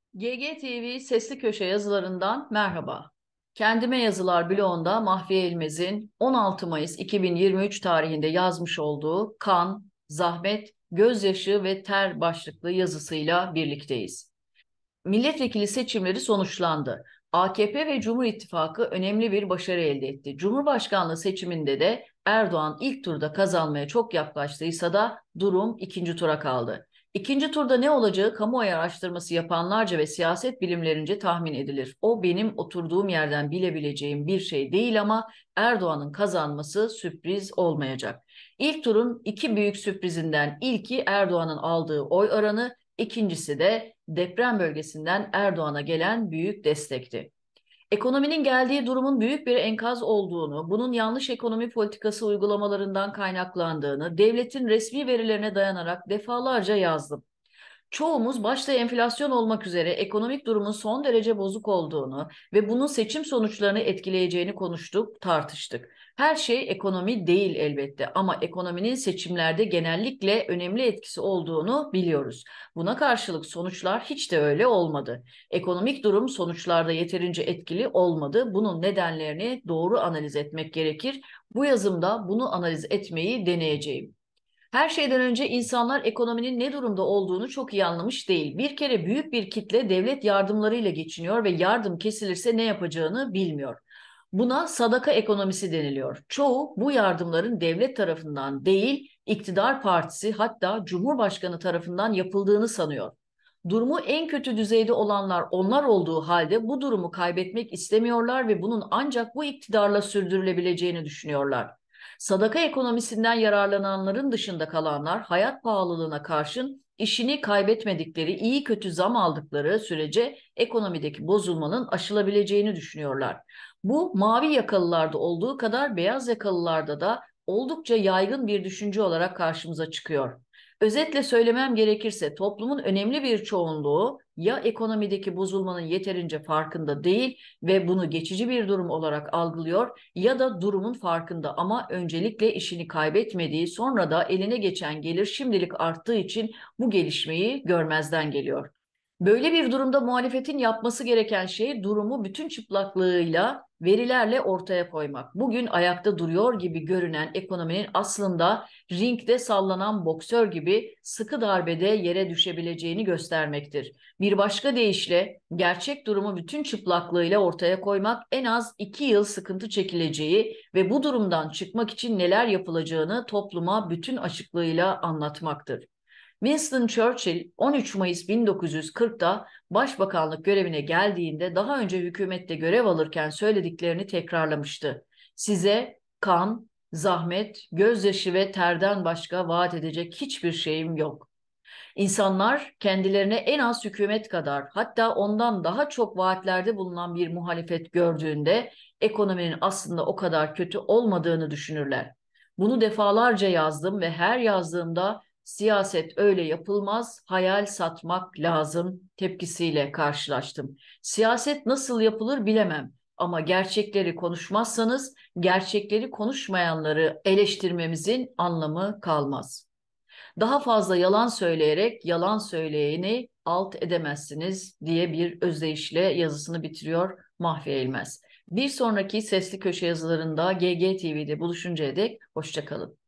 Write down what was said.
GGTV Sesli Köşe yazılarından merhaba. Kendime Yazılar bloğunda Mahfiye İlmez'in 16 Mayıs 2023 tarihinde yazmış olduğu Kan, Zahmet, Gözyaşı ve Ter başlıklı yazısıyla birlikteyiz. Milletvekili seçimleri sonuçlandı. AKP ve Cumhur İttifakı önemli bir başarı elde etti. Cumhurbaşkanlığı seçiminde de Erdoğan ilk turda kazanmaya çok yaklaştıysa da durum ikinci tura kaldı. İkinci turda ne olacağı kamuoyu araştırması yapanlarca ve siyaset bilimlerince tahmin edilir. O benim oturduğum yerden bilebileceğim bir şey değil ama Erdoğan'ın kazanması sürpriz olmayacak. İlk turun iki büyük sürprizinden ilki Erdoğan'ın aldığı oy oranı, İkincisi de deprem bölgesinden Erdoğan'a gelen büyük destekti. Ekonominin geldiği durumun büyük bir enkaz olduğunu, bunun yanlış ekonomi politikası uygulamalarından kaynaklandığını, devletin resmi verilerine dayanarak defalarca yazdım. Çoğumuz başta enflasyon olmak üzere ekonomik durumun son derece bozuk olduğunu ve bunun seçim sonuçlarını etkileyeceğini konuştuk, tartıştık. Her şey ekonomi değil elbette ama ekonominin seçimlerde genellikle önemli etkisi olduğunu biliyoruz. Buna karşılık sonuçlar hiç de öyle olmadı. Ekonomik durum sonuçlarda yeterince etkili olmadı. Bunun nedenlerini doğru analiz etmek gerekir. Bu yazımda bunu analiz etmeyi deneyeceğim. Her şeyden önce insanlar ekonominin ne durumda olduğunu çok iyi anlamış değil. Bir kere büyük bir kitle devlet yardımlarıyla geçiniyor ve yardım kesilirse ne yapacağını bilmiyor. Buna sadaka ekonomisi deniliyor. Çoğu bu yardımların devlet tarafından değil, iktidar partisi hatta Cumhurbaşkanı tarafından yapıldığını sanıyor. Durumu en kötü düzeyde olanlar onlar olduğu halde bu durumu kaybetmek istemiyorlar ve bunun ancak bu iktidarla sürdürülebileceğini düşünüyorlar. Sadaka ekonomisinden yararlananların dışında kalanlar hayat pahalılığına karşın işini kaybetmedikleri, iyi kötü zam aldıkları sürece ekonomideki bozulmanın aşılabileceğini düşünüyorlar. Bu mavi yakalılarda olduğu kadar beyaz yakalılarda da oldukça yaygın bir düşünce olarak karşımıza çıkıyor. Özetle söylemem gerekirse toplumun önemli bir çoğunluğu ya ekonomideki bozulmanın yeterince farkında değil ve bunu geçici bir durum olarak algılıyor ya da durumun farkında ama öncelikle işini kaybetmediği, sonra da eline geçen gelir şimdilik arttığı için bu gelişmeyi görmezden geliyor. Böyle bir durumda muhalefetin yapması gereken şey durumu bütün çıplaklığıyla, verilerle ortaya koymak. Bugün ayakta duruyor gibi görünen ekonominin aslında ringde sallanan boksör gibi sıkı darbede yere düşebileceğini göstermektir. Bir başka deyişle gerçek durumu bütün çıplaklığıyla ortaya koymak en az 2 yıl sıkıntı çekileceği ve bu durumdan çıkmak için neler yapılacağını topluma bütün açıklığıyla anlatmaktır. Winston Churchill 13 Mayıs 1940'da başbakanlık görevine geldiğinde daha önce hükümette görev alırken söylediklerini tekrarlamıştı. Size kan, zahmet, gözyaşı ve terden başka vaat edecek hiçbir şeyim yok. İnsanlar kendilerine en az hükümet kadar hatta ondan daha çok vaatlerde bulunan bir muhalefet gördüğünde ekonominin aslında o kadar kötü olmadığını düşünürler. Bunu defalarca yazdım ve her yazdığımda siyaset öyle yapılmaz, hayal satmak lazım tepkisiyle karşılaştım. Siyaset nasıl yapılır bilemem ama gerçekleri konuşmazsanız gerçekleri konuşmayanları eleştirmemizin anlamı kalmaz. Daha fazla yalan söyleyerek yalan söyleyeni alt edemezsiniz diye bir özdeyişle yazısını bitiriyor Mahfiye İlmez. Bir sonraki sesli köşe yazılarında GGTV'de buluşuncaya dek hoşça kalın.